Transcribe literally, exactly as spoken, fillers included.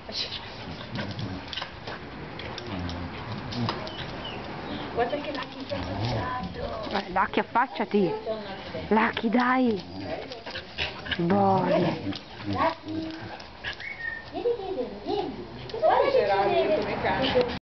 Guarda che Lucky sta mangiando. Lucky, affacciati. Lucky, dai. Buone. Lucky. Vieni, vieni, vieni. Guarda che c'è come cane.